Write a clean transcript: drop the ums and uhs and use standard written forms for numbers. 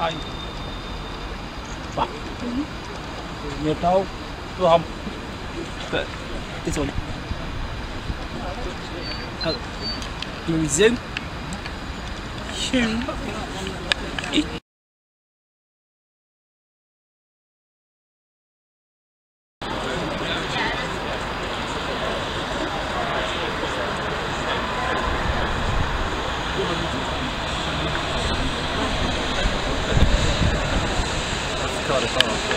Anh Bạn Nhiệt đâu Tôi không This one You resume Shoot Got it.